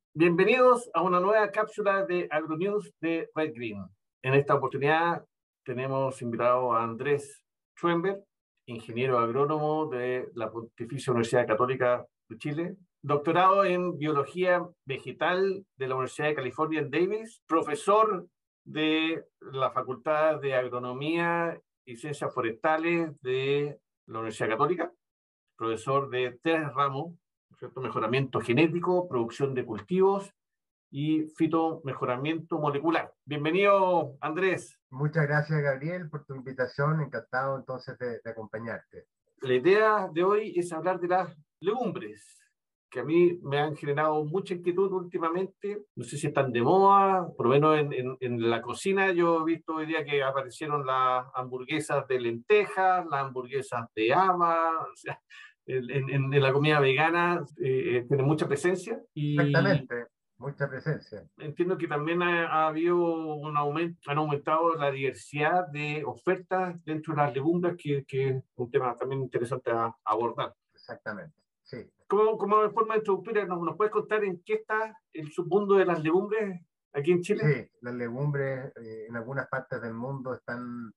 Bienvenidos a una nueva cápsula de AgroNews de Red Green. En esta oportunidad tenemos invitado a Andrés Schwember, ingeniero agrónomo de la Pontificia Universidad Católica de Chile, doctorado en biología vegetal de la Universidad de California en Davis, profesor de la Facultad de Agronomía y Ciencias Forestales de la Universidad Católica, profesor de 3 ramos, ¿cierto? Mejoramiento genético, producción de cultivos y fitomejoramiento molecular. Bienvenido, Andrés. Muchas gracias, Gabriel, por tu invitación. Encantado entonces de acompañarte. La idea de hoy es hablar de las legumbres, que a mí me han generado mucha inquietud últimamente. No sé si están de moda, por lo menos en la cocina. Yo he visto hoy día que aparecieron las hamburguesas de lentejas, las hamburguesas de haba, o sea, en la comida vegana tiene mucha presencia y Exactamente, mucha presencia. entiendo que también ha habido un aumento, han aumentado la diversidad de ofertas dentro de las legumbres, que es un tema también interesante a abordar. Exactamente, sí. Como de forma de estructura, ¿nos puedes contar en qué está el submundo de las legumbres aquí en Chile? Sí, las legumbres en algunas partes del mundo están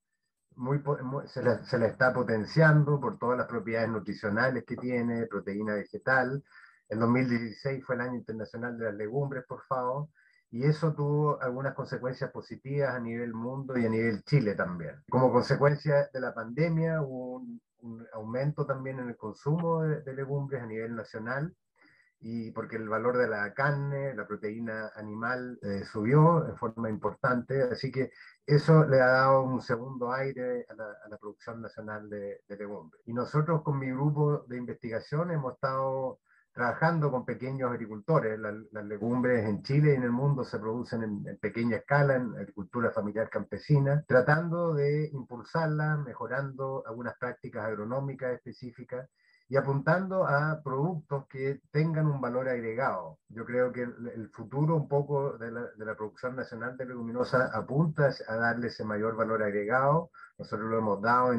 se les está potenciando por todas las propiedades nutricionales que tiene, proteína vegetal. El 2016 fue el Año Internacional de las Legumbres, por favor, y eso tuvo algunas consecuencias positivas a nivel mundo y a nivel Chile también. Como consecuencia de la pandemia hubo un aumento también en el consumo de legumbres a nivel nacional, y porque el valor de la carne, la proteína animal subió en forma importante, así que eso le ha dado un segundo aire a la producción nacional de legumbres. Y nosotros con mi grupo de investigación hemos estado trabajando con pequeños agricultores. Las legumbres en Chile y en el mundo se producen en pequeña escala, en agricultura familiar campesina, tratando de impulsarlas, mejorando algunas prácticas agronómicas específicas y apuntando a productos que tengan un valor agregado. Yo creo que el futuro un poco de la producción nacional de leguminosa apunta a darle ese mayor valor agregado. Nosotros lo hemos dado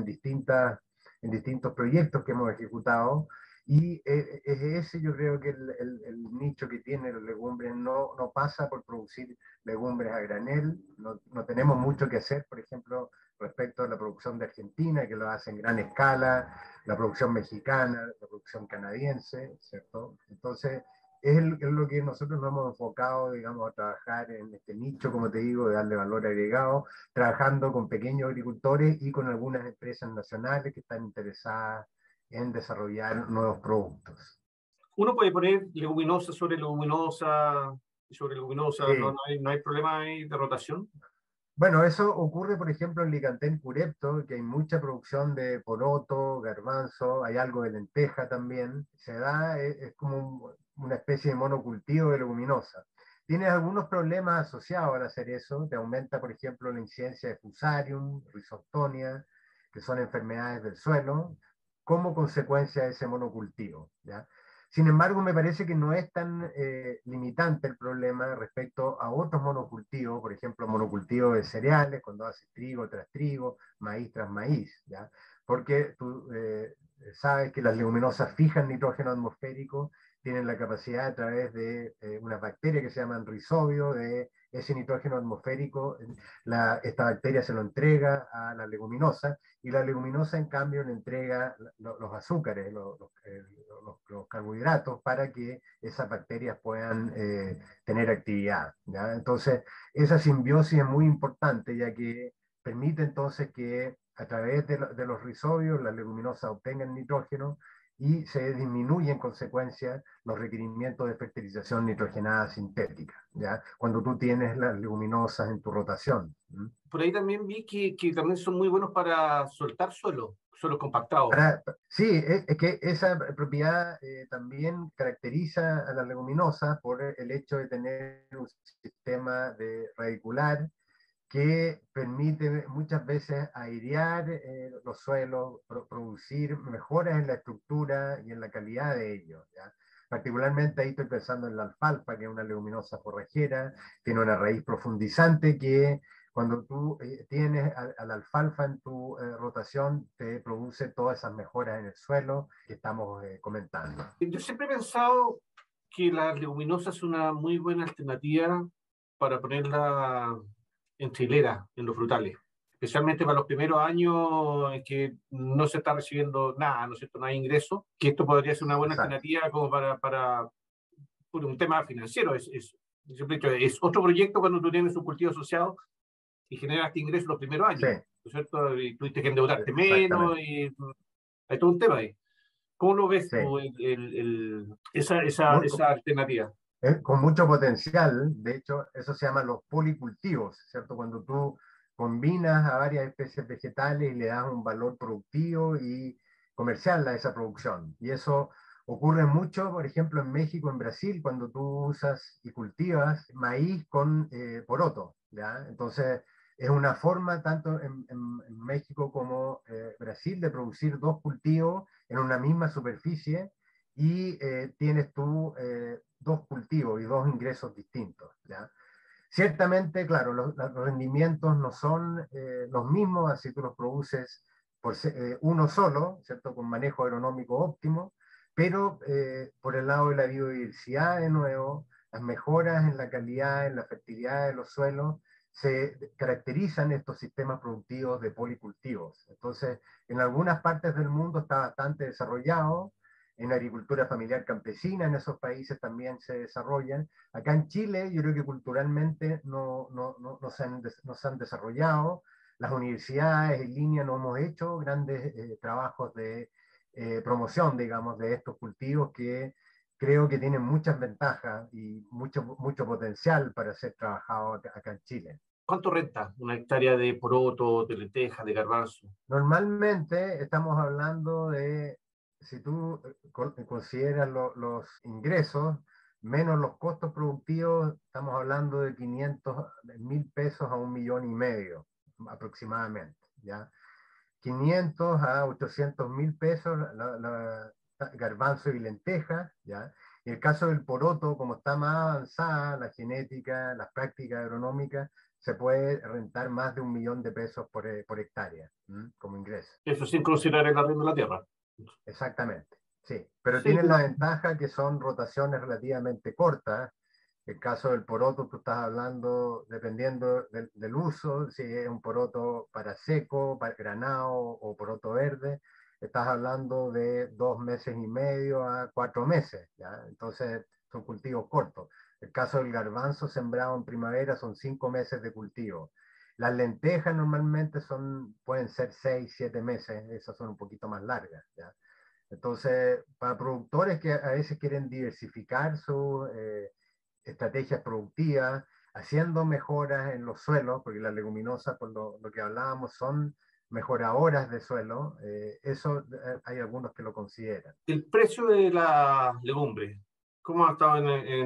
en distintos proyectos que hemos ejecutado, y es ese, yo creo que el nicho que tiene las legumbres no pasa por producir legumbres a granel. No tenemos mucho que hacer, por ejemplo, respecto a la producción de Argentina, que lo hace en gran escala, la producción mexicana, la producción canadiense, ¿cierto? Entonces, es lo que nosotros nos hemos enfocado, digamos, a trabajar en este nicho, como te digo, de darle valor agregado, trabajando con pequeños agricultores y con algunas empresas nacionales que están interesadas en desarrollar nuevos productos. Uno puede poner leguminosa sobre leguminosa y sobre leguminosa, Sí. no hay problema ahí de rotación. Bueno, eso ocurre, por ejemplo, en Licantén Curepto, que hay mucha producción de poroto, garbanzo, hay algo de lenteja también. Se da, es como una especie de monocultivo de leguminosa. Tienes algunos problemas asociados al hacer eso. Te aumenta, por ejemplo, la incidencia de Fusarium, Rhizoctonia, que son enfermedades del suelo, como consecuencia de ese monocultivo, ¿ya? Sin embargo, me parece que no es tan limitante el problema respecto a otros monocultivos, por ejemplo, monocultivo de cereales, cuando haces trigo tras trigo, maíz tras maíz, ¿ya? Porque tú sabes que las leguminosas fijan nitrógeno atmosférico, tienen la capacidad a través de unas bacterias que se llaman rizobio, de ese nitrógeno atmosférico, esta bacteria se lo entrega a la leguminosa, y la leguminosa en cambio le entrega los azúcares, los carbohidratos, para que esas bacterias puedan tener actividad, ¿ya? Entonces, esa simbiosis es muy importante, ya que permite entonces que a través de los rizobios las leguminosas obtengan nitrógeno y se disminuye en consecuencia los requerimientos de fertilización nitrogenada sintética, ¿ya? Cuando tú tienes las leguminosas en tu rotación. Por ahí también vi que también son muy buenos para soltar suelos compactados. Sí, es que esa propiedad también caracteriza a las leguminosas por el hecho de tener un sistema de radicular que permite muchas veces airear los suelos, producir mejoras en la estructura y en la calidad de ellos, ¿ya? Particularmente ahí estoy pensando en la alfalfa, que es una leguminosa forrajera, tiene una raíz profundizante que cuando tú tienes a la alfalfa en tu rotación, te produce todas esas mejoras en el suelo que estamos comentando. Yo siempre he pensado que la leguminosa es una muy buena alternativa para ponerla en hilera, en los frutales, especialmente para los primeros años en que no se está recibiendo nada, ¿no es cierto? No hay ingreso, que esto podría ser una buena Exacto. alternativa como por un tema financiero. Es otro proyecto cuando tú tienes un cultivo asociado y generas este ingreso los primeros Sí, años, ¿no es cierto? Y tuviste que endeudarte menos exactamente. y hay todo un tema ahí. ¿Cómo lo ves Sí. tú, esa alternativa? Con mucho potencial. De hecho, eso se llama los policultivos, ¿cierto? Cuando tú combinas a varias especies vegetales y le das un valor productivo y comercial a esa producción. Y eso ocurre mucho, por ejemplo, en México, en Brasil, cuando tú usas y cultivas maíz con poroto, ¿ya? Entonces, es una forma, tanto en México como Brasil, de producir dos cultivos en una misma superficie y tienes tú dos cultivos y dos ingresos distintos, ¿ya? Ciertamente, claro, los rendimientos no son los mismos, así tú los produces por uno solo, ¿cierto? Con manejo agronómico óptimo, pero por el lado de la biodiversidad, de nuevo, las mejoras en la calidad, en la fertilidad de los suelos, se caracterizan estos sistemas productivos de policultivos. Entonces, en algunas partes del mundo está bastante desarrollado, en agricultura familiar campesina, en esos países también se desarrollan. Acá en Chile, yo creo que culturalmente no se han desarrollado. Las universidades en línea no hemos hecho grandes trabajos de promoción, digamos, de estos cultivos que creo que tienen muchas ventajas y mucho potencial para ser trabajados acá en Chile. ¿Cuánto renta una hectárea de poroto, de lenteja, de garbanzo? Normalmente estamos hablando de, si tú consideras los ingresos menos los costos productivos, estamos hablando de 500.000 pesos a 1,5 millones aproximadamente, ¿ya? 500 a 800.000 pesos garbanzo y lenteja, ¿ya? En el caso del poroto, como está más avanzada la genética, las prácticas agronómicas, se puede rentar más de 1 millón de pesos por hectárea, ¿m? Como ingreso. Eso sin considerar el arriendo de la tierra. Exactamente, sí. Pero Sí, tienen la no. ventaja que son rotaciones relativamente cortas. El caso del poroto, tú estás hablando, dependiendo del uso, si es un poroto para seco, para granado o poroto verde, estás hablando de 2 meses y medio a 4 meses, ¿ya? Entonces son cultivos cortos. El caso del garbanzo sembrado en primavera son 5 meses de cultivo. Las lentejas normalmente pueden ser 6, 7 meses, esas son un poquito más largas, ¿ya? Entonces, para productores que a veces quieren diversificar sus estrategias productivas, haciendo mejoras en los suelos, porque las leguminosas, por lo que hablábamos, son mejoradoras de suelo, eso hay algunos que lo consideran. El precio de la legumbre, ¿cómo ha estado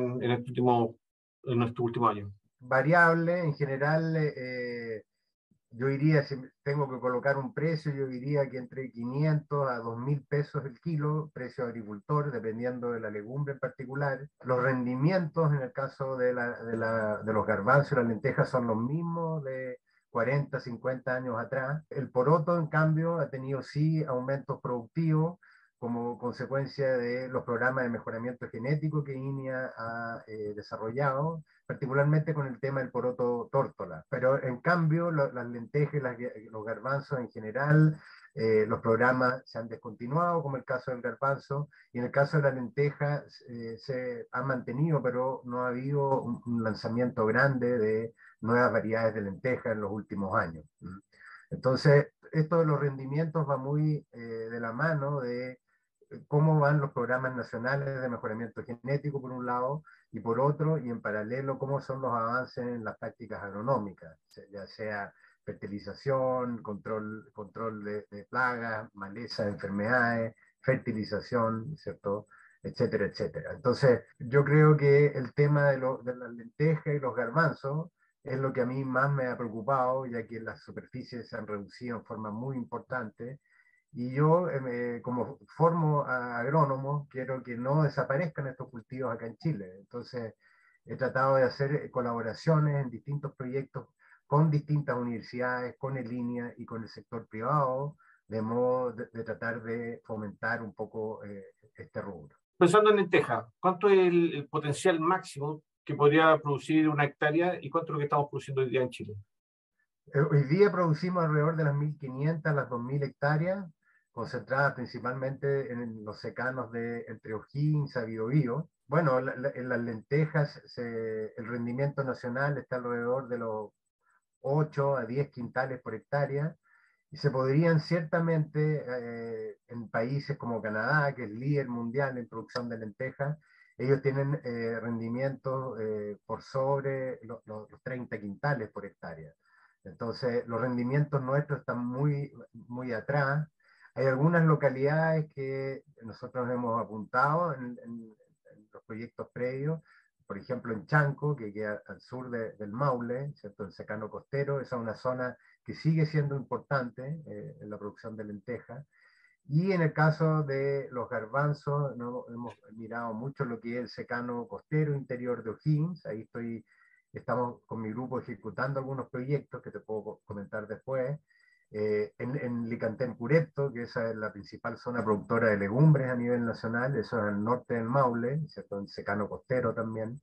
en nuestro último año? Variable, en general, yo diría, si tengo que colocar un precio, yo diría que entre 500 a 2.000 pesos el kilo, precio agricultor, dependiendo de la legumbre en particular. Los rendimientos, en el caso de los garbanzos y las lentejas, son los mismos de 40, 50 años atrás. El poroto, en cambio, ha tenido sí aumentos productivos como consecuencia de los programas de mejoramiento genético que INEA ha desarrollado, particularmente con el tema del poroto tórtola. Pero en cambio, las lentejas, los garbanzos en general, los programas se han descontinuado, como el caso del garbanzo, y en el caso de la lenteja se han mantenido, pero no ha habido un lanzamiento grande de nuevas variedades de lenteja en los últimos años. Entonces, esto de los rendimientos va muy de la mano de cómo van los programas nacionales de mejoramiento genético, por un lado, y por otro, y en paralelo, cómo son los avances en las prácticas agronómicas, ya sea fertilización, control de plagas, maleza, enfermedades, fertilización, ¿cierto? Etcétera, etcétera. Entonces, yo creo que el tema de las lentejas y los garbanzos es lo que a mí más me ha preocupado, ya que las superficies se han reducido en forma muy importante y yo, como formo a agrónomos, quiero que no desaparezcan estos cultivos acá en Chile. Entonces, he tratado de hacer colaboraciones en distintos proyectos con distintas universidades, con el INEA y con el sector privado, de modo de tratar de fomentar un poco este rubro. Pensando en lenteja, ¿cuánto es el potencial máximo que podría producir una hectárea y cuánto es lo que estamos produciendo hoy día en Chile? Hoy día producimos alrededor de las 1.500 a las 2.000 hectáreas, concentradas principalmente en los secanos de entre O'Higgins a Biobío. Bueno, en las lentejas el rendimiento nacional está alrededor de los 8 a 10 quintales por hectárea, y se podrían ciertamente, en países como Canadá, que es líder mundial en producción de lentejas, ellos tienen rendimientos por sobre los 30 quintales por hectárea. Entonces, los rendimientos nuestros están muy, muy atrás. Hay algunas localidades que nosotros hemos apuntado en los proyectos previos, por ejemplo en Chanco, que queda al sur del Maule, ¿cierto? El secano costero, esa es una zona que sigue siendo importante en la producción de lentejas. Y en el caso de los garbanzos, no, hemos mirado mucho lo que es el secano costero interior de O'Higgins. Ahí estamos con mi grupo ejecutando algunos proyectos que te puedo comentar después. En Licantén-Curepto, que esa es la principal zona productora de legumbres a nivel nacional, eso es al norte del Maule, ¿cierto? En secano costero también.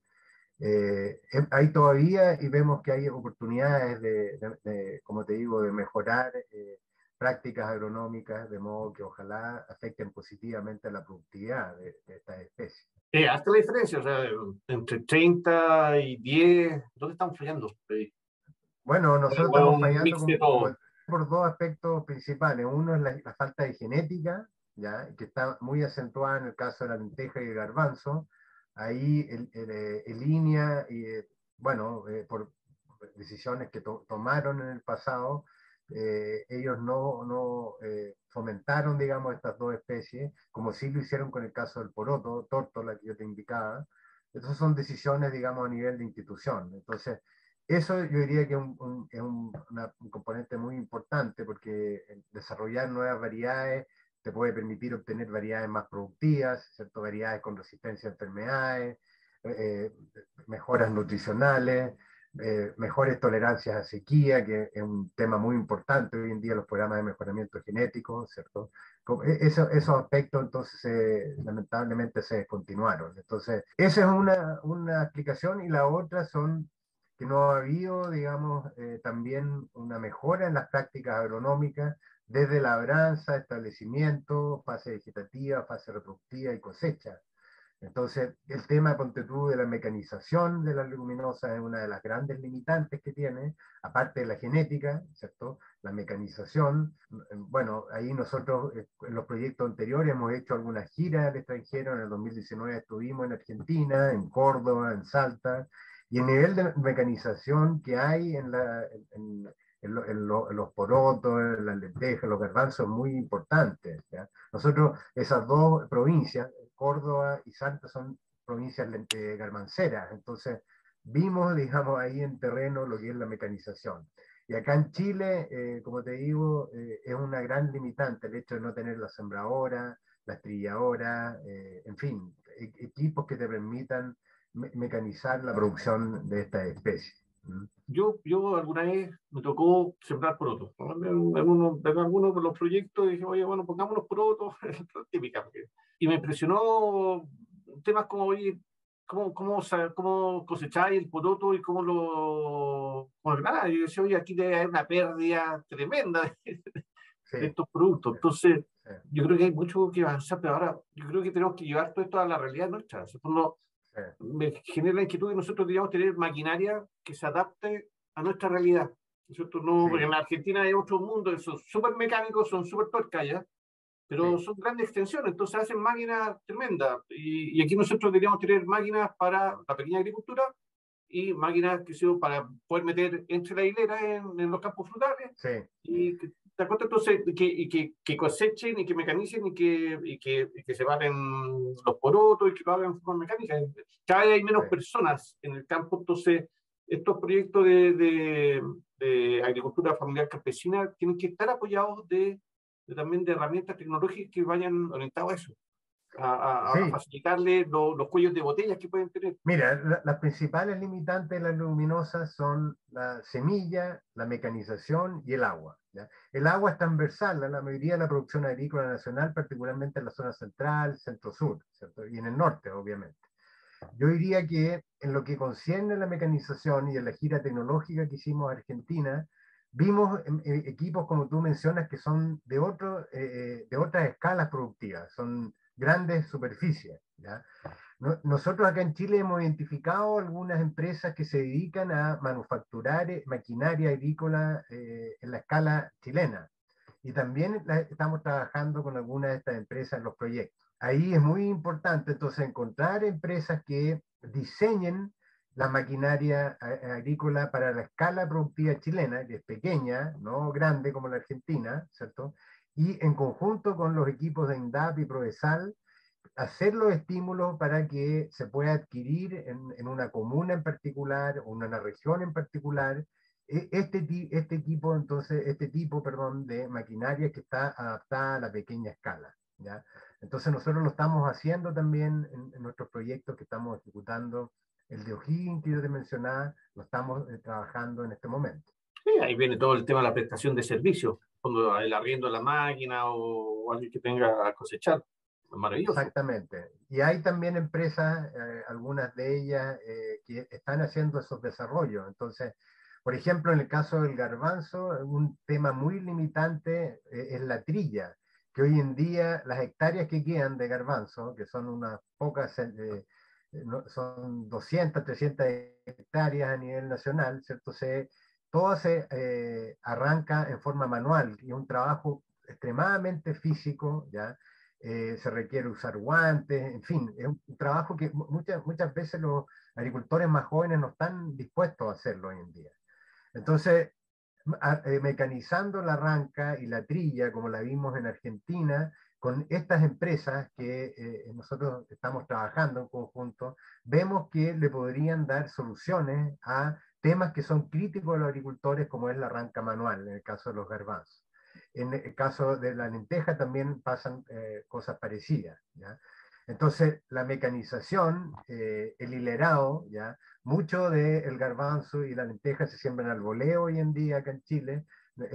Hay todavía y vemos que hay oportunidades como te digo, de mejorar prácticas agronómicas, de modo que ojalá afecten positivamente a la productividad de estas especies. Hasta la diferencia, o sea, entre 30 y 10, ¿dónde estamos fallando? Bueno, nosotros Bueno, estamos un fallando mix de todo. por dos aspectos principales. Uno es la falta de genética, ¿ya? Que está muy acentuada en el caso de la lenteja y el garbanzo. Ahí el línea, y, bueno, por decisiones que tomaron en el pasado, ellos no fomentaron, digamos, estas dos especies, como sí lo hicieron con el caso del poroto, tórtola, que yo te indicaba. Entonces son decisiones, digamos, a nivel de institución. Entonces, eso yo diría que es un componente muy importante, porque desarrollar nuevas variedades te puede permitir obtener variedades más productivas, ¿cierto? Variedades con resistencia a enfermedades, eh, mejoras nutricionales, mejores tolerancias a sequía, que es un tema muy importante hoy en día, los programas de mejoramiento genético, ¿cierto? Esos aspectos entonces lamentablemente se descontinuaron. Entonces, esa es una explicación, y la otra son que no ha habido, digamos, también una mejora en las prácticas agronómicas desde labranza, establecimiento, fase vegetativa, fase reproductiva y cosecha. Entonces, el tema, ponte tú, de la mecanización de las leguminosas es una de las grandes limitantes que tiene, aparte de la genética, ¿cierto? La mecanización. Bueno, ahí nosotros en los proyectos anteriores hemos hecho algunas giras al extranjero. En el 2019 estuvimos en Argentina, en Córdoba, en Salta, y el nivel de mecanización que hay en los porotos, en las lentejas, los garbanzos, es muy importante, ¿ya? Nosotros, esas dos provincias, Córdoba y Salta, son provincias garbanceras, entonces vimos, digamos, ahí en terreno lo que es la mecanización. Y acá en Chile, como te digo, es una gran limitante el hecho de no tener la sembradora, la trilladora, en fin, equipos que te permitan mecanizar la producción de estas especies. Yo alguna vez me tocó sembrar porotos, ¿no? En algunos de los proyectos dije, oye, bueno, pongámonos porotos, típica. Y me impresionó temas como, oye, cómo cosecháis el poroto y cómo lo ganáis. Y yo decía, oye, aquí debe haber una pérdida tremenda Sí, de estos productos. sí, Entonces, sí, yo creo que hay mucho que avanzar, pero ahora yo creo que tenemos que llevar todo esto a la realidad nuestra. Nosotros sí, me genera la inquietud que nosotros deberíamos tener maquinaria que se adapte a nuestra realidad. ¿Cierto? No, porque sí, en la Argentina hay otro mundo, son súper mecánicos, son súper tuercas ya, pero sí, son grandes extensiones, entonces hacen máquinas tremendas. Y aquí nosotros deberíamos tener máquinas para la pequeña agricultura y máquinas que sean para poder meter entre la hilera en los campos frutales sí, y que, ¿te acuerdas? Entonces, que cosechen y que mecanicen y que separen los porotos y que lo hagan de forma mecánica. Cada vez hay sí. menos personas en el campo, entonces estos proyectos de agricultura familiar campesina tienen que estar apoyados también de herramientas tecnológicas que vayan orientados a eso. a Sí, facilitarle los cuellos de botellas que pueden tener. mira, las principales limitantes de las leguminosas son la semilla, la mecanización y el agua. ¿Ya? El agua es transversal a la mayoría de la producción agrícola nacional, particularmente en la zona central, centro-sur, ¿cierto? Y en el norte, obviamente. Yo diría que en lo que concierne a la mecanización y a la gira tecnológica que hicimos a Argentina, vimos equipos, como tú mencionas, que son de otras escalas productivas, son grandes superficies. ¿Ya? Nosotros acá en Chile hemos identificado algunas empresas que se dedican a manufacturar maquinaria agrícola en la escala chilena. Y también estamos trabajando con algunas de estas empresas en los proyectos. Ahí es muy importante entonces encontrar empresas que diseñen la maquinaria agrícola para la escala productiva chilena, que es pequeña, no grande como la Argentina, ¿cierto? Y en conjunto con los equipos de INDAP y Provesal, hacer los estímulos para que se pueda adquirir en una comuna en particular o en una región en particular este equipo, entonces, este tipo, perdón, de maquinaria que está adaptada a la pequeña escala. ¿Ya? Entonces nosotros lo estamos haciendo también en nuestros proyectos que estamos ejecutando. El de O'Higgins que yo te mencionaba, lo estamos trabajando en este momento. Sí, ahí viene todo el tema de la prestación de servicios, cuando el arriendo de la máquina o alguien que tenga a cosechar. Maravilloso. Exactamente. Y hay también empresas, algunas de ellas, que están haciendo esos desarrollos. Entonces, por ejemplo, en el caso del garbanzo, un tema muy limitante es la trilla, que hoy en día las hectáreas que quedan de garbanzo, que son unas pocas, son 200, 300 hectáreas a nivel nacional, ¿cierto? Todo se arranca en forma manual y es un trabajo extremadamente físico, ¿ya? Se requiere usar guantes, en fin, es un trabajo que muchas veces los agricultores más jóvenes no están dispuestos a hacerlo hoy en día. Entonces, mecanizando la ranca y la trilla, como la vimos en Argentina, con estas empresas que nosotros estamos trabajando en conjunto, vemos que le podrían dar soluciones a temas que son críticos a los agricultores, como es la ranca manual, en el caso de los garbanzos. En el caso de la lenteja también pasan cosas parecidas. ¿Ya? Entonces, la mecanización, el hilerado, ¿ya? Mucho del garbanzo y la lenteja se siembran al voleo hoy en día acá en Chile.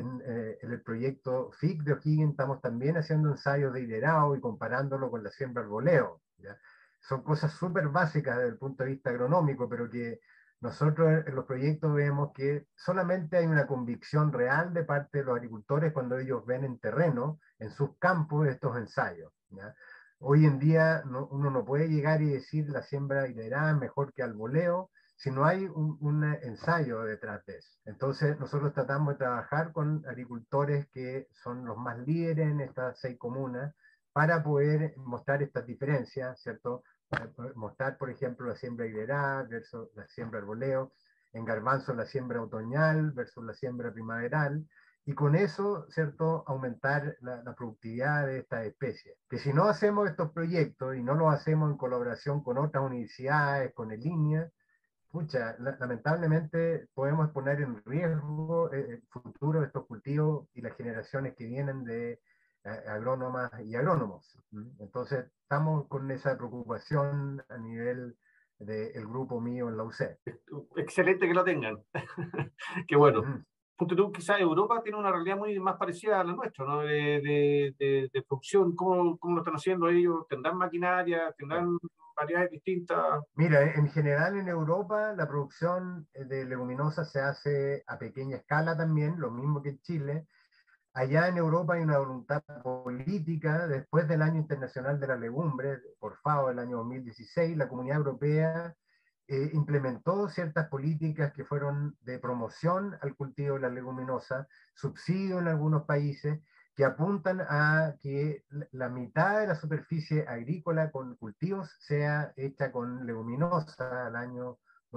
En el proyecto FIC de O'Higgins estamos también haciendo ensayos de hilerado y comparándolo con la siembra al voleo. ¿Ya? Son cosas súper básicas desde el punto de vista agronómico, pero que nosotros en los proyectos vemos que solamente hay una convicción real de parte de los agricultores cuando ellos ven en terreno, en sus campos, estos ensayos. ¿Ya? Hoy en día uno no puede llegar y decir la siembra hilerada es mejor que al voleo si no hay un ensayo detrás de eso. Entonces nosotros tratamos de trabajar con agricultores que son los más líderes en estas 6 comunas para poder mostrar estas diferencias, ¿cierto? Mostrar, por ejemplo, la siembra hilerada versus la siembra arboleo, en garbanzo la siembra otoñal versus la siembra primaveral, y con eso, ¿cierto?, aumentar la productividad de estas especies. Que si no hacemos estos proyectos y no los hacemos en colaboración con otras universidades, con el INEA, pucha, lamentablemente podemos poner en riesgo el futuro de estos cultivos y las generaciones que vienen de agrónomas y agrónomos. Entonces, estamos con esa preocupación a nivel del grupo mío en la UC. Excelente que lo tengan. Qué bueno. Ujú. Ponte tú, quizás Europa tiene una realidad muy más parecida a la nuestra, ¿no? De producción. ¿Cómo lo están haciendo ellos? ¿Tendrán maquinaria? ¿Tendrán variedades distintas? Mira, en general en Europa la producción de leguminosas se hace a pequeña escala también, lo mismo que en Chile. Allá en Europa hay una voluntad política, después del Año Internacional de la Legumbre, por FAO, el año 2016, la Comunidad Europea implementó ciertas políticas que fueron de promoción al cultivo de la leguminosa, subsidio en algunos países, que apuntan a que la mitad de la superficie agrícola con cultivos sea hecha con leguminosa al año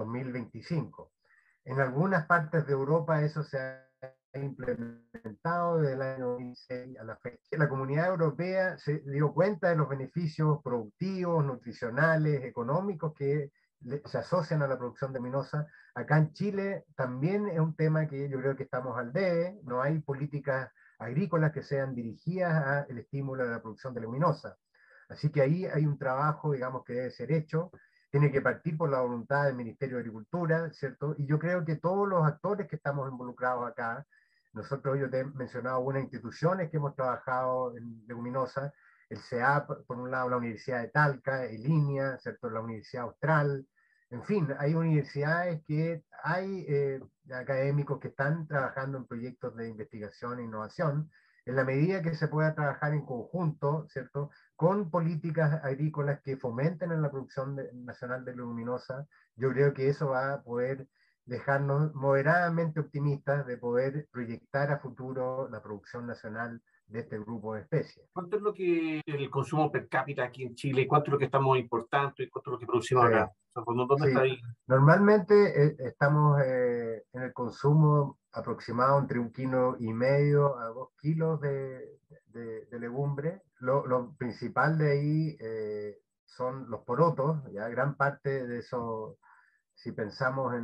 2025. En algunas partes de Europa eso se ha implementado desde el año 2006 a la fecha. La Comunidad Europea se dio cuenta de los beneficios productivos, nutricionales, económicos que se asocian a la producción de leguminosa. Acá en Chile también es un tema que yo creo que estamos al debe, no hay políticas agrícolas que sean dirigidas al estímulo de la producción de leguminosa. Así que ahí hay un trabajo, digamos, que debe ser hecho, tiene que partir por la voluntad del Ministerio de Agricultura, ¿cierto? Y yo creo que todos los actores que estamos involucrados acá, nosotros, yo te he mencionado algunas instituciones que hemos trabajado en Leguminosa, el CEAP, por un lado la Universidad de Talca, el INEA, ¿cierto? La Universidad Austral, en fin, hay universidades que hay académicos que están trabajando en proyectos de investigación e innovación, en la medida que se pueda trabajar en conjunto, ¿cierto? Con políticas agrícolas que fomenten en la producción nacional de leguminosa, yo creo que eso va a poder dejarnos moderadamente optimistas de poder proyectar a futuro la producción nacional de este grupo de especies. ¿Cuánto es lo que el consumo per cápita aquí en Chile? ¿Cuánto es lo que estamos importando y cuánto es lo que producimos Sí, acá? O sea, ¿dónde está sí. ahí? Normalmente estamos en el consumo aproximado entre 1,5 kilos a 2 kilos de legumbre. Lo principal de ahí son los porotos, ya gran parte de eso, si pensamos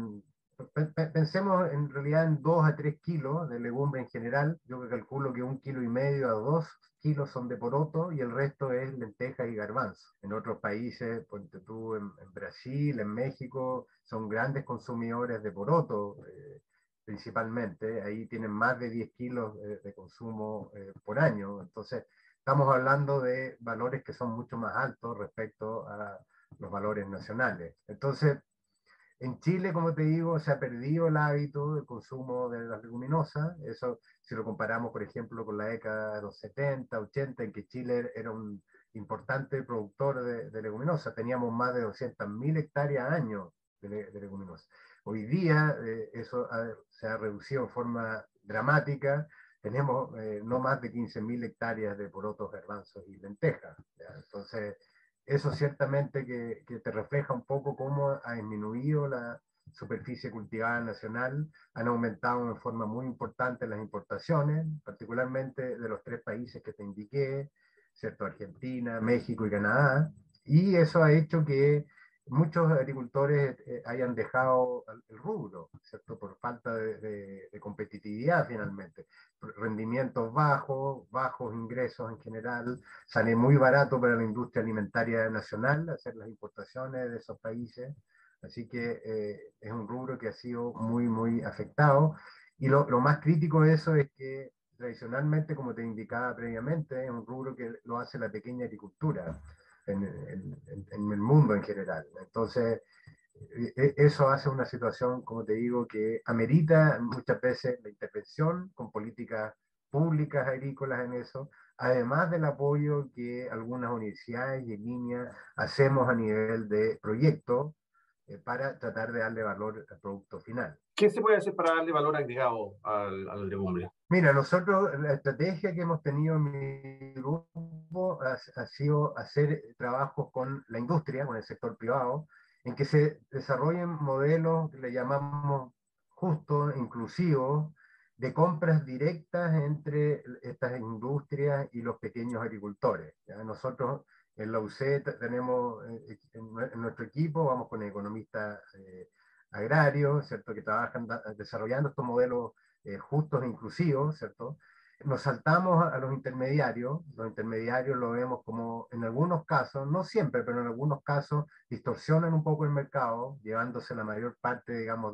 pensemos en realidad en 2 a 3 kilos de legumbre en general. Yo calculo que 1,5 kilos a 2 kilos son de poroto y el resto es lentejas y garbanzo. En otros países, ponte tú en Brasil, en México, son grandes consumidores de poroto, principalmente. Ahí tienen más de 10 kilos de consumo por año. Entonces, estamos hablando de valores que son mucho más altos respecto a los valores nacionales. Entonces, en Chile, como te digo, se ha perdido el hábito del consumo de las leguminosas. Eso, si lo comparamos, por ejemplo, con la década de los 70, 80, en que Chile era un importante productor de leguminosas. Teníamos más de 200.000 hectáreas al año de leguminosas. Hoy día eso se ha reducido en forma dramática. Tenemos no más de 15.000 hectáreas de porotos, garbanzos y lentejas. ¿Ya? Entonces, eso ciertamente que te refleja un poco cómo ha disminuido la superficie cultivada nacional, han aumentado en forma muy importante las importaciones, particularmente de los 3 países que te indiqué, ¿cierto? Argentina, México y Canadá, y eso ha hecho que muchos agricultores hayan dejado el rubro, ¿cierto? Por falta de competitividad finalmente. Rendimientos bajos, bajos ingresos en general, sale muy barato para la industria alimentaria nacional hacer las importaciones de esos países, así que es un rubro que ha sido muy, muy afectado. Y lo más crítico de eso es que tradicionalmente, como te indicaba previamente, es un rubro que lo hace la pequeña agricultura en el mundo en general. Entonces, eso hace una situación, como te digo, que amerita muchas veces la intervención con políticas públicas agrícolas en eso, además del apoyo que algunas universidades y en línea hacemos a nivel de proyecto para tratar de darle valor al producto final. ¿Qué se puede hacer para darle valor agregado a la legumbre? Mira, nosotros, la estrategia que hemos tenido en mi grupo ha sido hacer trabajos con la industria, con el sector privado, en que se desarrollen modelos que le llamamos justos, inclusivos, de compras directas entre estas industrias y los pequeños agricultores. ¿Ya? Nosotros en la UC tenemos, en nuestro equipo, vamos con economistas agrarios, ¿cierto? Que trabajan desarrollando estos modelos justos e inclusivos, ¿cierto? Nos saltamos a los intermediarios lo vemos como en algunos casos, no siempre, pero en algunos casos distorsionan un poco el mercado, llevándose la mayor parte, digamos,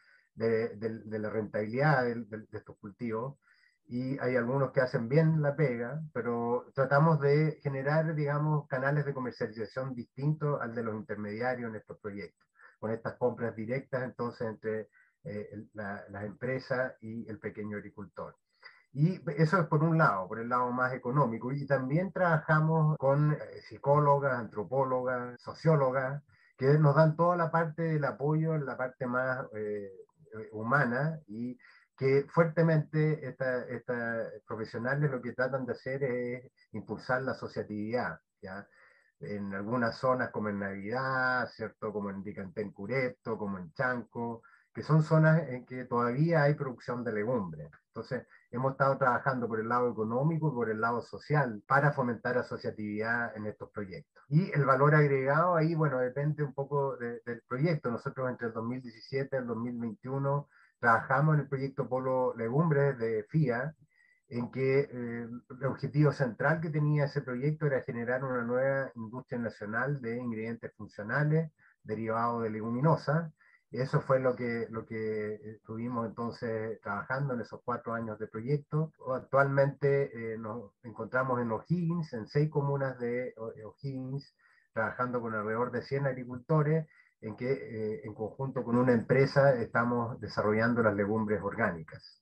de la rentabilidad de estos cultivos, y hay algunos que hacen bien la pega, pero tratamos de generar, digamos, canales de comercialización distintos al de los intermediarios en estos proyectos, con estas compras directas entonces entre las empresas y el pequeño agricultor. Y eso es por el lado más económico. Y también trabajamos con psicólogas, antropólogas, sociólogas, que nos dan toda la parte del apoyo, la parte más humana, y que fuertemente estas profesionales lo que tratan de hacer es impulsar la asociatividad, ¿ya? En algunas zonas como en Navidad, ¿cierto? Como en Dicantén-Curepto, como en Chanco, que son zonas en que todavía hay producción de legumbres. Entonces, hemos estado trabajando por el lado económico y por el lado social para fomentar asociatividad en estos proyectos. Y el valor agregado ahí, bueno, depende un poco del proyecto. Nosotros entre el 2017 y el 2021 trabajamos en el proyecto Polo Legumbres de FIA, en que el objetivo central que tenía ese proyecto era generar una nueva industria nacional de ingredientes funcionales derivados de leguminosas. Eso fue lo que estuvimos entonces trabajando en esos 4 años de proyecto. Actualmente nos encontramos en O'Higgins, en 6 comunas de O'Higgins, trabajando con alrededor de 100 agricultores, en que en conjunto con una empresa estamos desarrollando las legumbres orgánicas.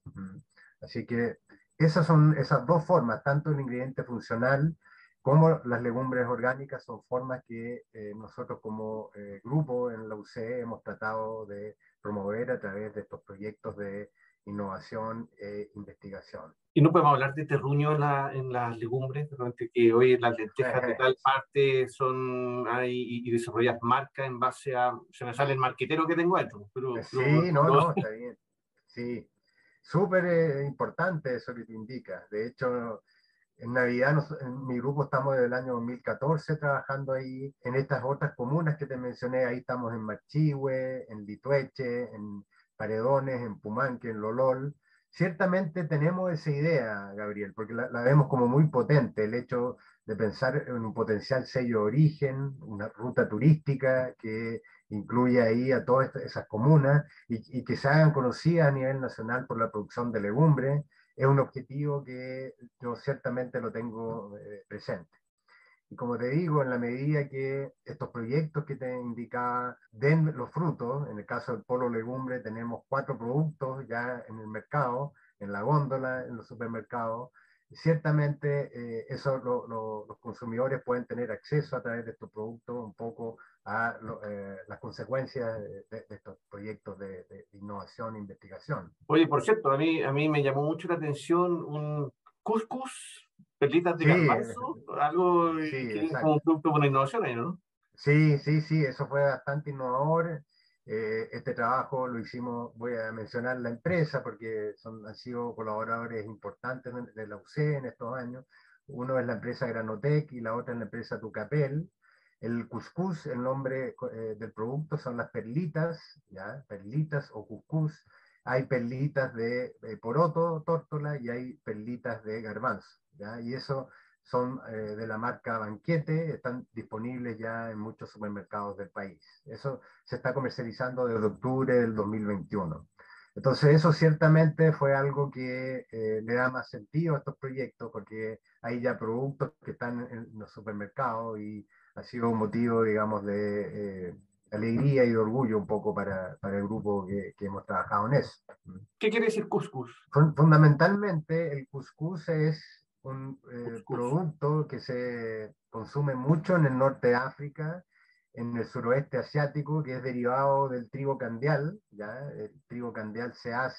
Así que esas son esas dos formas, tanto el ingrediente funcional como las legumbres orgánicas, son formas que nosotros como grupo en la UCE hemos tratado de promover a través de estos proyectos de innovación e investigación. Y no podemos hablar de terruño en las legumbres, realmente que hoy las lentejas de tal parte son, y desarrollas marcas en base a, se me sale el marquetero que tengo hecho, Sí, no, no, está bien. Sí, súper importante eso que te indica. De hecho, en Navidad, en mi grupo estamos desde el año 2014 trabajando ahí en estas otras comunas que te mencioné. Ahí estamos en Machihue, en Litueche, en Paredones, en Pumanque, en Lolol. Ciertamente tenemos esa idea, Gabriel, porque la vemos como muy potente, el hecho de pensar en un potencial sello de origen, una ruta turística que incluye ahí a todas esas comunas y que se hagan conocidas a nivel nacional por la producción de legumbres. Es un objetivo que yo ciertamente lo tengo presente. Y como te digo, en la medida que estos proyectos que te indicaba den los frutos, en el caso del Polo Legumbre tenemos 4 productos ya en el mercado, en la góndola, en los supermercados. Ciertamente eso los consumidores pueden tener acceso a través de estos productos un poco a las consecuencias de estos proyectos de innovación e investigación. Oye, por cierto, a mí me llamó mucho la atención un couscous, perlitas de Sí, garbanzo, algo sí, que es como un exacto. producto con innovación ahí, ¿no? Sí, sí, sí, eso fue bastante innovador. Este trabajo lo hicimos, voy a mencionar la empresa porque han sido colaboradores importantes de la UC en estos años. Uno es la empresa Granotec y la otra es la empresa Tucapel. El cuscús, el nombre del producto son las perlitas, ¿ya? Perlitas o cuscús. Hay perlitas de poroto, tórtola, y hay perlitas de garbanzo, ¿ya? Y eso son de la marca Banquete, están disponibles ya en muchos supermercados del país. Eso se está comercializando desde octubre del 2021. Entonces eso ciertamente fue algo que le da más sentido a estos proyectos porque hay ya productos que están en los supermercados y ha sido un motivo, digamos, de alegría y de orgullo un poco para el grupo que hemos trabajado en eso. ¿Qué quiere decir couscous? Fundamentalmente, el cuscús es un Couscous. producto que se consume mucho en el norte de África, en el suroeste asiático, que es derivado del trigo candial. ¿Ya? El trigo candial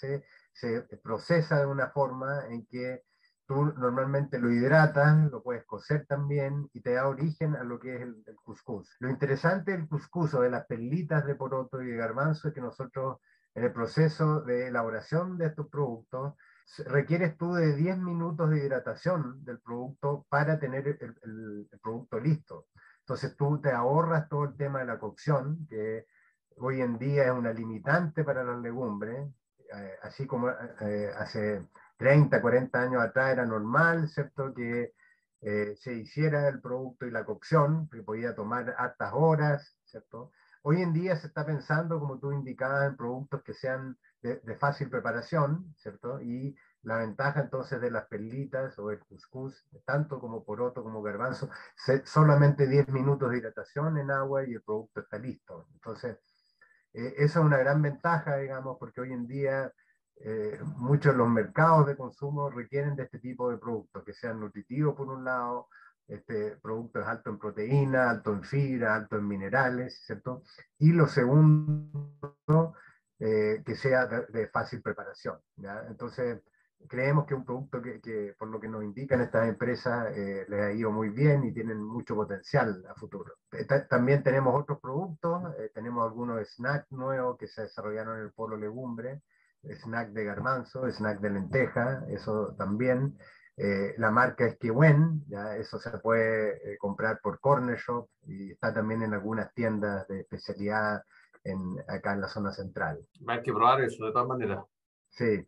se procesa de una forma en que tú normalmente lo hidratas, lo puedes cocer también y te da origen a lo que es el cuscús. Lo interesante del cuscús o de las perlitas de poroto y de garbanzo es que nosotros en el proceso de elaboración de estos productos, requieres tú de 10 minutos de hidratación del producto para tener el producto listo. Entonces tú te ahorras todo el tema de la cocción, que hoy en día es una limitante para las legumbres, así como hace 30, 40 años atrás era normal, ¿cierto? Que se hiciera el producto y la cocción, que podía tomar hartas horas, ¿cierto? Hoy en día se está pensando, como tú indicabas, en productos que sean de fácil preparación, ¿cierto? Y la ventaja entonces de las perlitas o el cuscús, tanto como poroto como garbanzo, solamente 10 minutos de hidratación en agua y el producto está listo. Entonces, esa es una gran ventaja, digamos, porque hoy en día muchos de los mercados de consumo requieren de este tipo de productos, que sean nutritivos por un lado, productos alto en proteína, alto en fibra, alto en minerales, ¿cierto? Y lo segundo, que sea de fácil preparación, ¿ya? Entonces, creemos que es un producto que, por lo que nos indican estas empresas, les ha ido muy bien y tienen mucho potencial a futuro. También tenemos otros productos, tenemos algunos snacks nuevos que se desarrollaron en el Polo Legumbre, snack de garbanzo, snack de lenteja, eso también. La marca es Kiwen, ya eso se puede comprar por Corner Shop y está también en algunas tiendas de especialidad acá en la zona central. Hay que probar eso, de todas maneras. Sí.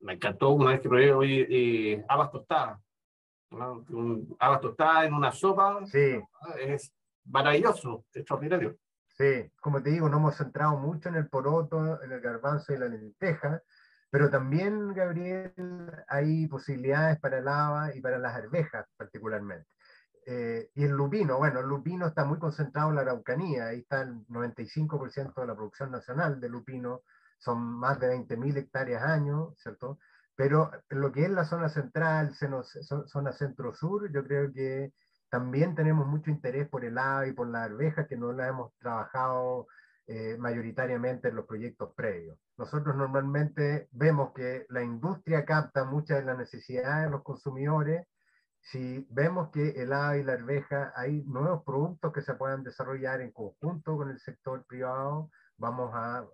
Me encantó una vez que probé hoy habas tostadas, ¿no? Habas tostadas en una sopa, Sí, es maravilloso, extraordinario. sí, como te digo, no hemos centrado mucho en el poroto, en el garbanzo y la lenteja, pero también, Gabriel, hay posibilidades para el haba y para las arvejas particularmente. Y el lupino, bueno, el lupino está muy concentrado en la Araucanía, ahí está el 95% de la producción nacional de lupino, son más de 20.000 hectáreas año, ¿cierto? Pero en lo que es la zona central, zona centro-sur, yo creo que también tenemos mucho interés por el ave y por la arveja, que no la hemos trabajado mayoritariamente en los proyectos previos. Nosotros normalmente vemos que la industria capta muchas de las necesidades de los consumidores. Si vemos que el ave y la arveja hay nuevos productos que se puedan desarrollar en conjunto con el sector privado, vamos a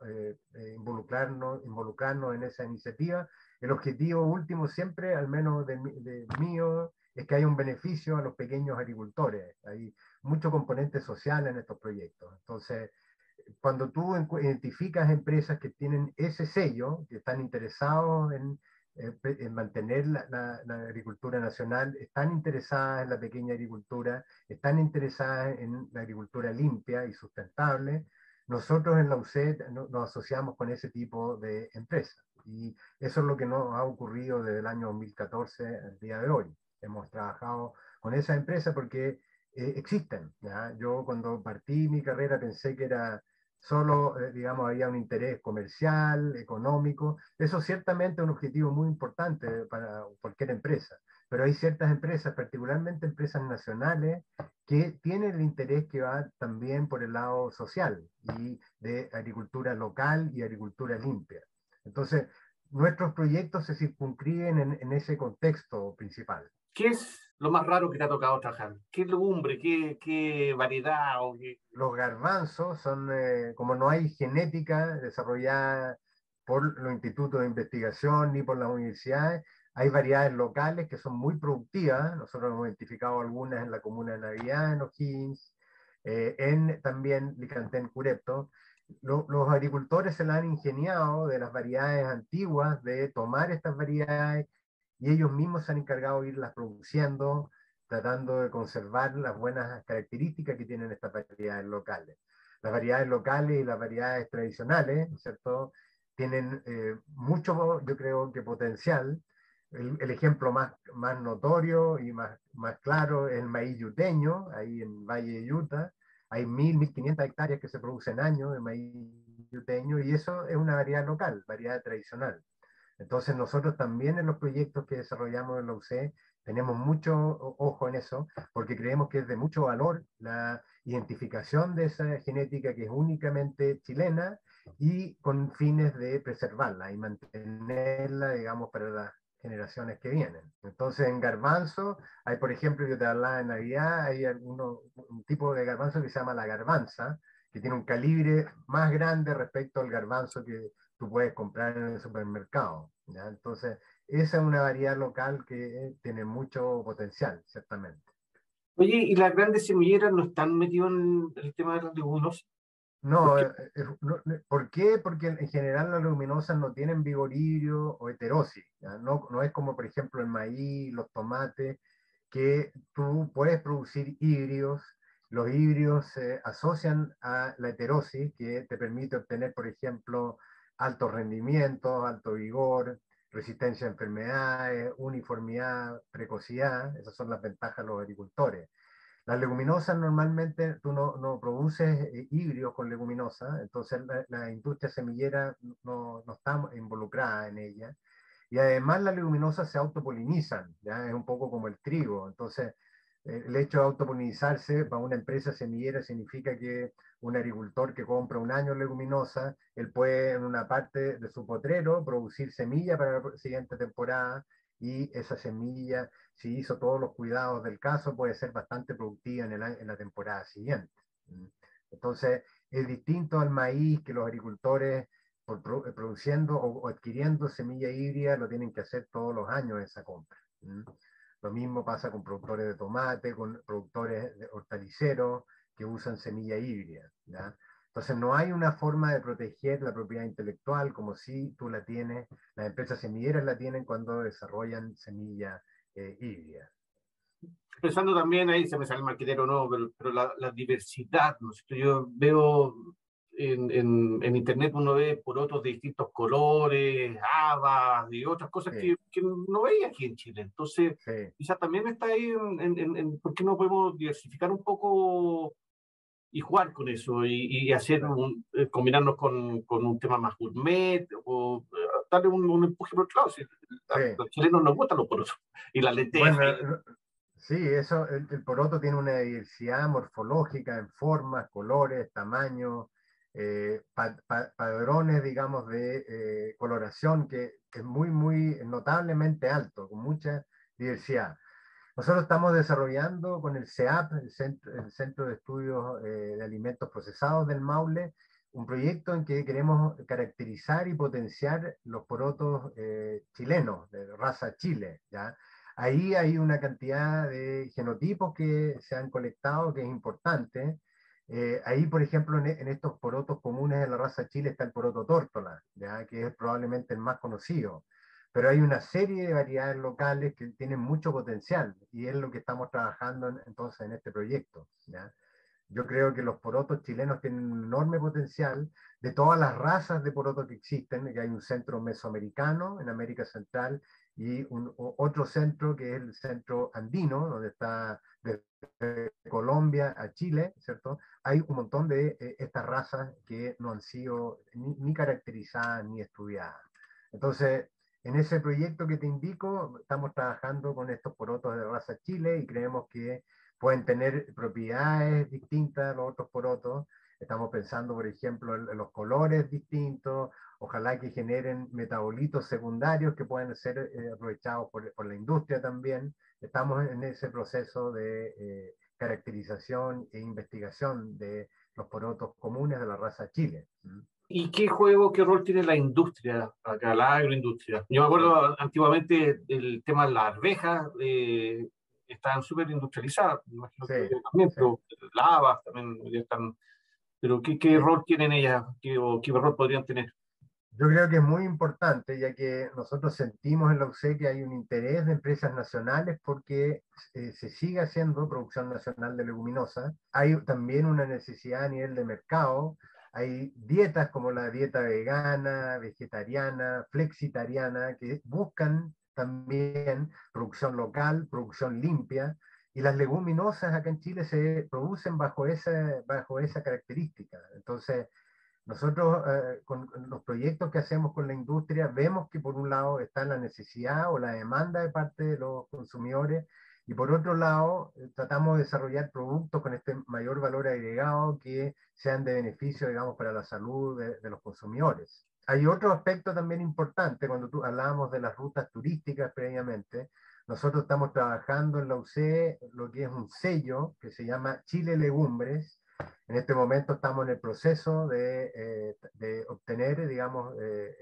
involucrarnos en esa iniciativa. El objetivo último siempre, al menos de mío, es que haya un beneficio a los pequeños agricultores. Hay mucho componente social en estos proyectos. Entonces, cuando tú identificas empresas que tienen ese sello, que están interesados en mantener la agricultura nacional, están interesadas en la pequeña agricultura, están interesadas en la agricultura limpia y sustentable, nosotros en la UCED nos asociamos con ese tipo de empresas. Y eso es lo que nos ha ocurrido desde el año 2014 al día de hoy. Hemos trabajado con esa empresa porque existen. ¿Ya? Yo cuando partí mi carrera pensé que era solo, digamos, había un interés comercial, económico. Eso ciertamente es un objetivo muy importante para cualquier empresa, pero hay ciertas empresas, particularmente empresas nacionales, que tienen el interés que va también por el lado social y de agricultura local y agricultura limpia. Entonces, nuestros proyectos se circunscriben en ese contexto principal. ¿Qué es lo más raro que te ha tocado trabajar? ¿Qué legumbre, qué variedad o qué? Los garbanzos son, como no hay genética desarrollada por los institutos de investigación ni por las universidades, hay variedades locales que son muy productivas. Nosotros hemos identificado algunas en la comuna de Navidad, en O'Higgins, en también Licantén, Curepto. Los agricultores se la han ingeniado de las variedades antiguas, de tomar estas variedades y ellos mismos se han encargado de irlas produciendo, tratando de conservar las buenas características que tienen estas variedades locales. Las variedades locales y las variedades tradicionales, ¿cierto? Tienen mucho, yo creo que potencial. El ejemplo más notorio y más claro es el maíz yuteño, ahí en Valle de Utah. Hay 1.500 hectáreas que se producen año de maíz yuteño y eso es una variedad local, variedad tradicional. Entonces nosotros también en los proyectos que desarrollamos en la UC tenemos mucho ojo en eso, porque creemos que es de mucho valor la identificación de esa genética que es únicamente chilena y con fines de preservarla y mantenerla, digamos, para las generaciones que vienen. Entonces en garbanzo hay, por ejemplo, yo te hablaba en Navidad, hay un tipo de garbanzo que se llama la garbanza, que tiene un calibre más grande respecto al garbanzo que tú puedes comprar en el supermercado. ¿Ya? Entonces, esa es una variedad local que tiene mucho potencial, ciertamente. Oye, ¿y las grandes semilleras no están metidas en el tema de las leguminosas? ¿Por No, qué? ¿por qué? Porque en general las leguminosas no tienen vigoririo o heterosis. ¿Ya? No, no es como, por ejemplo, el maíz, los tomates, que tú puedes producir híbridos. Los híbridos se asocian a la heterosis, que te permite obtener, por ejemplo, altos rendimientos, alto vigor, resistencia a enfermedades, uniformidad, precocidad. Esas son las ventajas de los agricultores. Las leguminosas normalmente tú no produces híbridos con leguminosas, entonces la industria semillera no está involucrada en ella. Y además las leguminosas se autopolinizan, ¿ya? Es un poco como el trigo. Entonces, el hecho de autopolinizarse para una empresa semillera significa que un agricultor que compra un año leguminosa, él puede en una parte de su potrero producir semilla para la siguiente temporada y esa semilla, si hizo todos los cuidados del caso, puede ser bastante productiva en la temporada siguiente. Entonces, es distinto al maíz que los agricultores produciendo o adquiriendo semilla híbrida lo tienen que hacer todos los años esa compra. Lo mismo pasa con productores de tomate, con productores de hortaliceros que usan semilla híbrida. ¿Ya? Entonces no hay una forma de proteger la propiedad intelectual como si tú la tienes, las empresas semilleras la tienen cuando desarrollan semillas híbridas. Pensando también, ahí se me sale el marquetero, no, pero la diversidad, ¿no es cierto? Yo veo en internet, uno ve porotos de distintos colores, habas y otras cosas Sí, que no veía aquí en Chile. Entonces, sí. quizás también está ahí por qué no podemos diversificar un poco y jugar con eso y hacer combinarnos con un tema más gourmet o darle un empuje por otro lado. Si Sí. a los chilenos nos gustan los porotos y las lentejas. Bueno, sí, eso, el poroto tiene una diversidad morfológica en formas, colores, tamaños, padrones, digamos, de coloración que es muy, muy notablemente alto, con mucha diversidad. Nosotros estamos desarrollando con el CEAP, el Centro de Estudios de Alimentos Procesados del Maule, un proyecto en que queremos caracterizar y potenciar los porotos chilenos, de raza Chile, ¿ya? Ahí hay una cantidad de genotipos que se han colectado que es importante. Ahí, por ejemplo, en estos porotos comunes de la raza Chile está el poroto tórtola, ¿ya? Que es probablemente el más conocido, pero hay una serie de variedades locales que tienen mucho potencial y es lo que estamos trabajando entonces en este proyecto, ¿ya? Yo creo que los porotos chilenos tienen un enorme potencial de todas las razas de porotos que existen, que hay un centro mesoamericano en América Central y otro centro que es el centro andino, donde está desde Colombia a Chile, ¿cierto? Hay un montón de estas razas que no han sido ni caracterizadas ni estudiadas. Entonces, en ese proyecto que te indico, estamos trabajando con estos porotos de raza Chile y creemos que pueden tener propiedades distintas a los otros porotos. Estamos pensando, por ejemplo, en los colores distintos, ojalá que generen metabolitos secundarios que puedan ser aprovechados por la industria también. Estamos en ese proceso de caracterización e investigación de los porotos comunes de la raza Chile. ¿Y qué juego, qué rol tiene la industria acá, la agroindustria? Yo me Sí, acuerdo antiguamente el tema de las arvejas, estaban súper industrializadas, me imagino sí, que también, sí. pero las habas también ya están. Pero ¿qué Sí. rol tienen ellas? O qué rol podrían tener? Yo creo que es muy importante, ya que nosotros sentimos en la UC que hay un interés de empresas nacionales porque se sigue haciendo producción nacional de leguminosas. Hay también una necesidad a nivel de mercado. Hay dietas como la dieta vegana, vegetariana, flexitariana, que buscan también producción local, producción limpia. Y las leguminosas acá en Chile se producen bajo esa característica. Entonces, nosotros con los proyectos que hacemos con la industria vemos que por un lado está la necesidad o la demanda de parte de los consumidores y por otro lado tratamos de desarrollar productos con este mayor valor agregado que sean de beneficio, digamos, para la salud de los consumidores. Hay otro aspecto también importante cuando hablábamos de las rutas turísticas previamente. Nosotros estamos trabajando en la UC lo que es un sello que se llama Chile Legumbres. En este momento estamos en el proceso de obtener, digamos,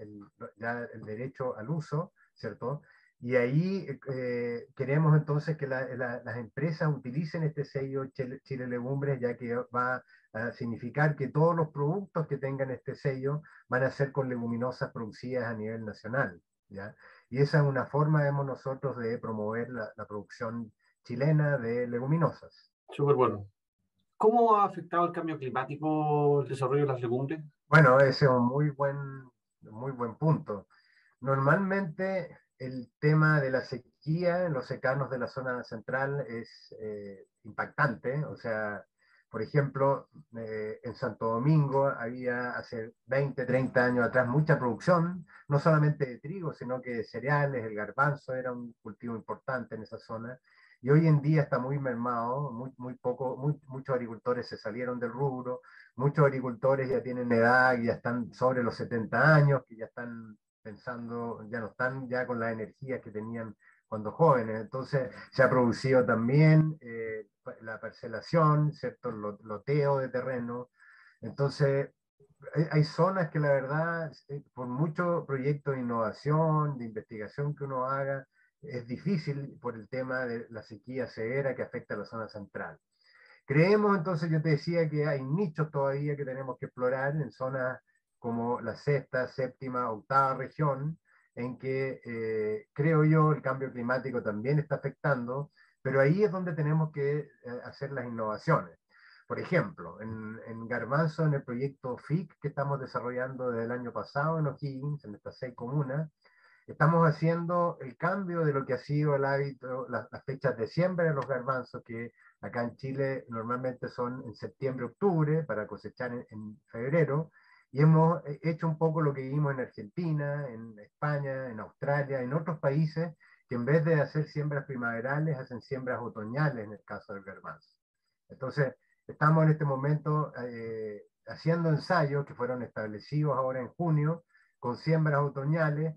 ya el derecho al uso, ¿cierto? Y ahí queremos entonces que las empresas utilicen este sello Chile Legumbres, ya que va a significar que todos los productos que tengan este sello van a ser con leguminosas producidas a nivel nacional, ¿ya? Y esa es una forma, vemos nosotros, de promover la producción chilena de leguminosas. Súper bueno. ¿Cómo ha afectado el cambio climático el desarrollo de las legumbres? Bueno, ese es un muy buen punto. Normalmente el tema de la sequía en los secanos de la zona central es impactante. O sea, por ejemplo, en Santo Domingo había hace 20, 30 años atrás mucha producción, no solamente de trigo, sino que de cereales, el garbanzo era un cultivo importante en esa zona. Y hoy en día está muy mermado, muchos agricultores se salieron del rubro, muchos agricultores ya tienen edad, ya están sobre los 70 años, que ya están pensando, ya no están ya con las energías que tenían cuando jóvenes. Entonces se ha producido también la parcelación, ¿cierto? El loteo de terreno. Entonces hay zonas que la verdad, por mucho proyecto de innovación, de investigación que uno haga, es difícil por el tema de la sequía severa que afecta a la zona central. Creemos, entonces, yo te decía que hay nichos todavía que tenemos que explorar en zonas como la sexta, séptima, octava región, en que creo yo el cambio climático también está afectando, pero ahí es donde tenemos que hacer las innovaciones. Por ejemplo, en Garbanzo, en el proyecto FIC que estamos desarrollando desde el año pasado en O'Higgins, en estas 6 comunas, estamos haciendo el cambio de lo que ha sido el hábito, las fechas de siembra de los garbanzos, que acá en Chile normalmente son en septiembre, octubre, para cosechar en febrero, y hemos hecho un poco lo que vimos en Argentina, en España, en Australia, en otros países, que en vez de hacer siembras primaverales, hacen siembras otoñales en el caso del garbanzo. Entonces, estamos en este momento haciendo ensayos que fueron establecidos ahora en junio, con siembras otoñales.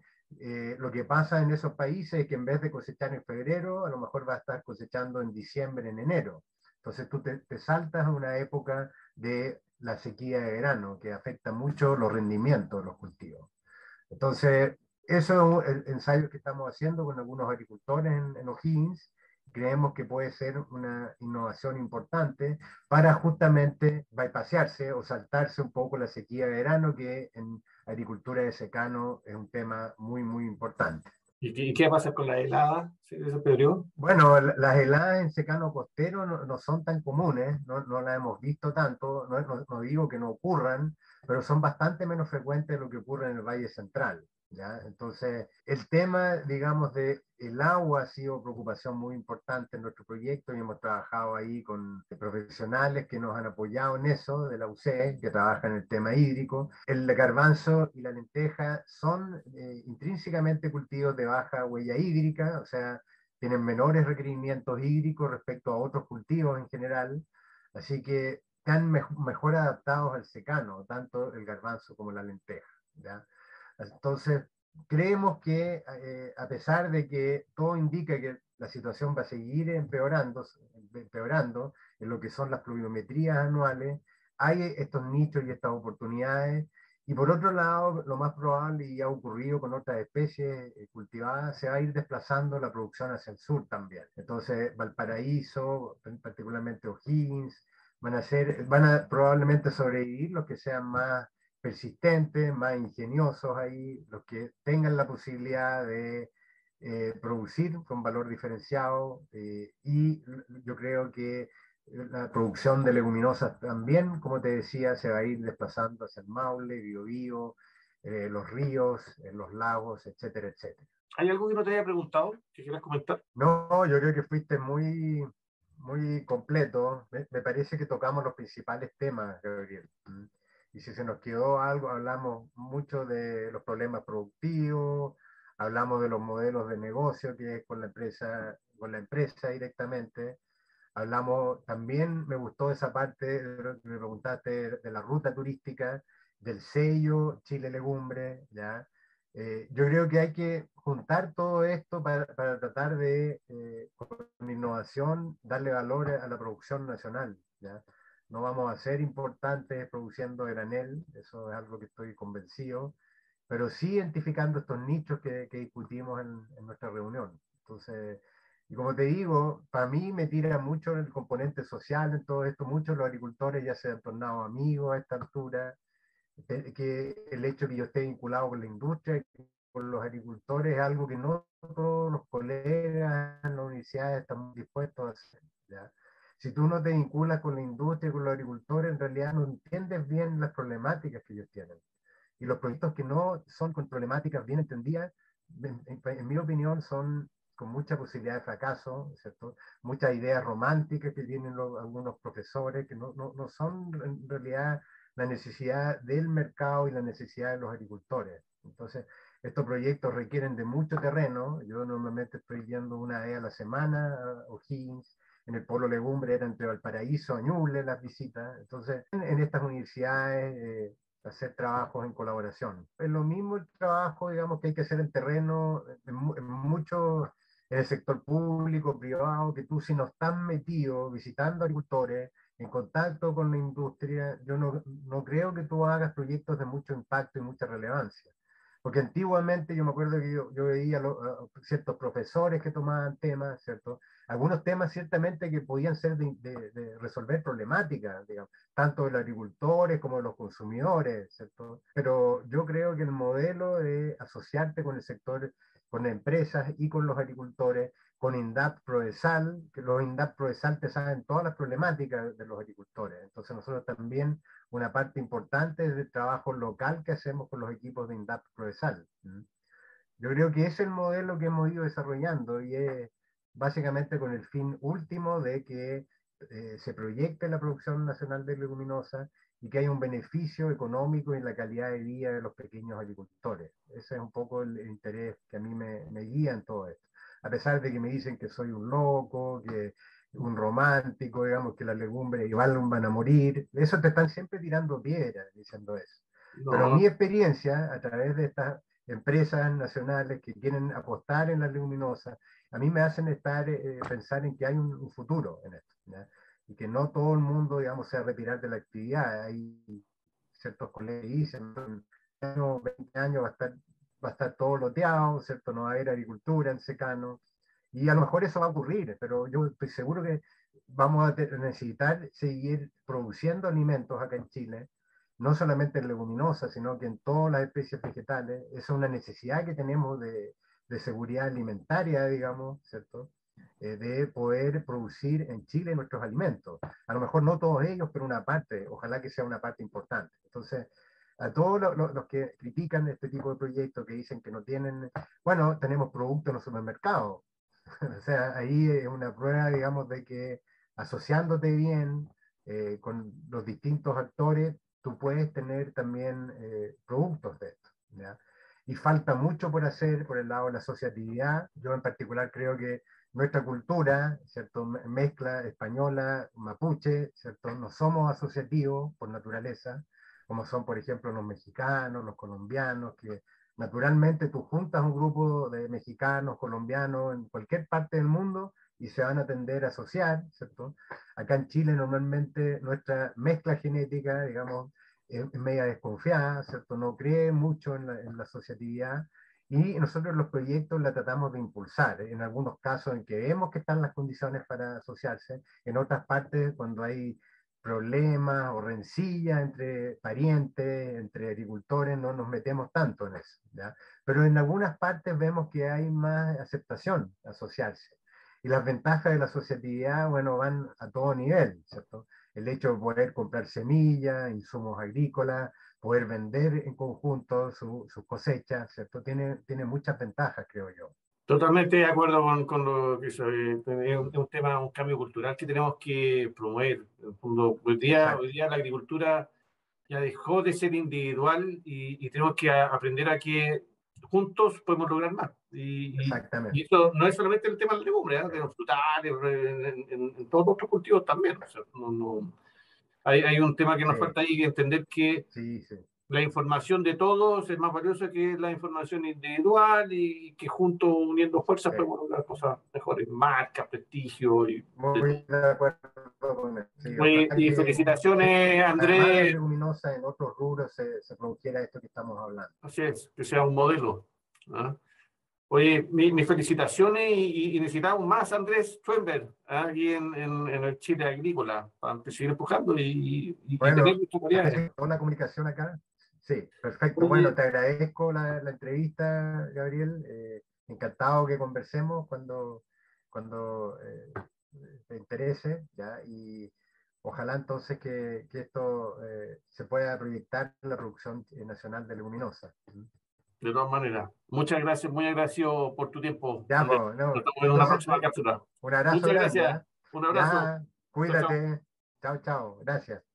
Lo que pasa en esos países es que en vez de cosechar en febrero, a lo mejor va a estar cosechando en diciembre, en enero. Entonces tú te saltas a una época de la sequía de verano, que afecta mucho los rendimientos de los cultivos. Entonces, eso es el ensayo que estamos haciendo con algunos agricultores en O'Higgins. Creemos que puede ser una innovación importante para justamente bypasearse o saltarse un poco la sequía de verano, que en agricultura de secano es un tema muy, muy importante. Y qué pasa con la helada de ese periodo? Bueno, las heladas en secano costero no son tan comunes, no las hemos visto tanto, no digo que no ocurran, pero son bastante menos frecuentes de lo que ocurre en el Valle Central, ¿ya? Entonces, el tema, digamos, de el agua ha sido preocupación muy importante en nuestro proyecto y hemos trabajado ahí con profesionales que nos han apoyado en eso, de la UCE, que trabaja en el tema hídrico. El garbanzo y la lenteja son intrínsecamente cultivos de baja huella hídrica, o sea, tienen menores requerimientos hídricos respecto a otros cultivos en general, así que están mejor adaptados al secano, tanto el garbanzo como la lenteja, ¿ya? Entonces, creemos que a pesar de que todo indica que la situación va a seguir empeorando en lo que son las pluviometrías anuales, hay estos nichos y estas oportunidades. Y por otro lado, lo más probable, y ha ocurrido con otras especies cultivadas, se va a ir desplazando la producción hacia el sur también. Entonces, Valparaíso, particularmente O'Higgins, van a probablemente sobrevivir los que sean más persistentes, más ingeniosos ahí, los que tengan la posibilidad de producir con valor diferenciado, y yo creo que la producción de leguminosas también, como te decía, se va a ir desplazando hacia el Maule, Biobío, los ríos, los lagos, etcétera, etcétera. ¿Hay algo que no te haya preguntado que quieras comentar? No, yo creo que fuiste muy, muy completo. Me parece que tocamos los principales temas, Gabriel. Y si se nos quedó algo, hablamos mucho de los problemas productivos, hablamos de los modelos de negocio que es con la empresa directamente. Hablamos, también me gustó esa parte de lo que me preguntaste de la ruta turística, del sello Chile Legumbre, ¿ya? Yo creo que hay que juntar todo esto para tratar de, con innovación, darle valor a la producción nacional, ¿ya? No vamos a ser importantes produciendo granel, eso es algo que estoy convencido, pero sí identificando estos nichos que discutimos en nuestra reunión. Entonces, y como te digo, para mí me tira mucho el componente social en todo esto. Muchos de los agricultores ya se han tornado amigos a esta altura, que el hecho de que yo esté vinculado con la industria, con los agricultores, es algo que no todos los colegas en la universidad están dispuestos a hacer, ¿ya? Si tú no te vinculas con la industria, con los agricultores, en realidad no entiendes bien las problemáticas que ellos tienen. Y los proyectos que no son con problemáticas bien entendidas, en mi opinión, son con mucha posibilidad de fracaso, ¿cierto? Muchas ideas románticas que tienen algunos profesores, que no son en realidad la necesidad del mercado y la necesidad de los agricultores. Entonces, estos proyectos requieren de mucho terreno. Yo normalmente estoy yendo una vez a la semana a O'Higgins. En el Polo Legumbre era entre Valparaíso y Ñuble las visitas. Entonces, en estas universidades hacer trabajos en colaboración. Es lo mismo el trabajo, digamos, que hay que hacer en terreno, en mucho, en el sector público, privado, que tú si no estás metido visitando agricultores, en contacto con la industria, yo no creo que tú hagas proyectos de mucho impacto y mucha relevancia. Porque antiguamente yo me acuerdo que yo veía a ciertos profesores que tomaban temas, ¿cierto? algunos temas ciertamente que podían ser de resolver problemáticas, digamos, tanto de los agricultores como de los consumidores, ¿cierto? Pero yo creo que el modelo de asociarte con el sector, con empresas y con los agricultores, con INDAP Prodesal, que los INDAP Prodesal te saben todas las problemáticas de los agricultores. Entonces nosotros también, una parte importante del trabajo local que hacemos con los equipos de INDAP Prodesal. Yo creo que es el modelo que hemos ido desarrollando y es básicamente con el fin último de que se proyecte la producción nacional de leguminosa y que haya un beneficio económico en la calidad de vida de los pequeños agricultores. Ese es un poco el interés que a mí me guía en todo esto. A pesar de que me dicen que soy un loco, que un romántico, digamos, que las legumbres igual van a morir, eso te están siempre tirando piedras diciendo eso. Pero No, mi experiencia, a través de estas empresas nacionales que quieren apostar en las leguminosas, a mí me hacen pensar en que hay un futuro en esto, ¿ya? Y que no todo el mundo, digamos, se va a retirar de la actividad. Hay ciertos colegas que dicen, en 20 años va a estar todo loteado, ¿cierto? No va a haber agricultura en secano, y a lo mejor eso va a ocurrir, pero yo estoy seguro que vamos a necesitar seguir produciendo alimentos acá en Chile, no solamente en leguminosas, sino que en todas las especies vegetales. Esa es una necesidad que tenemos de seguridad alimentaria, digamos, ¿cierto? De poder producir en Chile nuestros alimentos. A lo mejor no todos ellos, pero una parte, ojalá que sea una parte importante. Entonces, a todos los que critican este tipo de proyectos, que dicen que no tienen, bueno, tenemos productos en los supermercados. O sea, ahí es una prueba, digamos, de que asociándote bien con los distintos actores, tú puedes tener también productos de esto, ¿ya? Y falta mucho por hacer por el lado de la asociatividad. Yo en particular creo que nuestra cultura, ¿cierto? Mezcla española, mapuche, ¿cierto? No somos asociativos por naturaleza, como son, por ejemplo, los mexicanos, los colombianos, que naturalmente tú juntas un grupo de mexicanos, colombianos, en cualquier parte del mundo y se van a tender a asociar, ¿cierto? Acá en Chile normalmente nuestra mezcla genética, digamos, es media desconfiada, ¿cierto? No cree mucho en la asociatividad y nosotros los proyectos la tratamos de impulsar, en algunos casos en que vemos que están las condiciones para asociarse, en otras partes cuando hay problemas o rencillas entre parientes, entre agricultores, no nos metemos tanto en eso, ¿ya? Pero en algunas partes vemos que hay más aceptación a asociarse. Y las ventajas de la asociatividad, bueno, van a todo nivel, ¿cierto? El hecho de poder comprar semillas, insumos agrícolas, poder vender en conjunto sus cosechas, ¿cierto? Tiene muchas ventajas, creo yo. totalmente de acuerdo con lo que soy. Es un tema, un cambio cultural que tenemos que promover. En el fondo, hoy Exacto, día la agricultura ya dejó de ser individual y tenemos que aprender a que juntos podemos lograr más. Y exactamente. eso no es solamente el tema de la legumbre, ¿eh? De los frutales, en todos los otros cultivos también. O sea, hay un tema que Sí, nos falta ahí, que entender que sí, sí. la información de todos es más valiosa que la información individual y que juntos, uniendo fuerzas, Sí. podemos lograr cosas mejores, marcas, prestigio y de Muy todo. de acuerdo con eso. Sí, ojalá Oye, y que, felicitaciones, además de las Andrés. leguminosas, en otros rubros se produjera esto que estamos hablando. Así es, que sea un modelo. ¿Ah? Oye, mis felicitaciones y necesitamos más Andrés Schoenberg, ¿ah? Aquí en el Chile agrícola para seguir empujando y tener Bueno, nuestras variedades. toda la comunicación acá. Sí, perfecto. Bueno, Oye, te agradezco la entrevista, Gabriel. Encantado que conversemos cuando te interese, ¿ya? Y ojalá entonces que esto se pueda proyectar en la producción nacional de leguminosa. de todas maneras, muchas gracias, muy agradecido por tu tiempo, Ya, Andrés. pues, Nos no. vemos en una Entonces, próxima cápsula. un abrazo Muchas grande, gracias, ¿ah? un abrazo. Ya, Chao, chao. cuídate. Chao, chao. Gracias.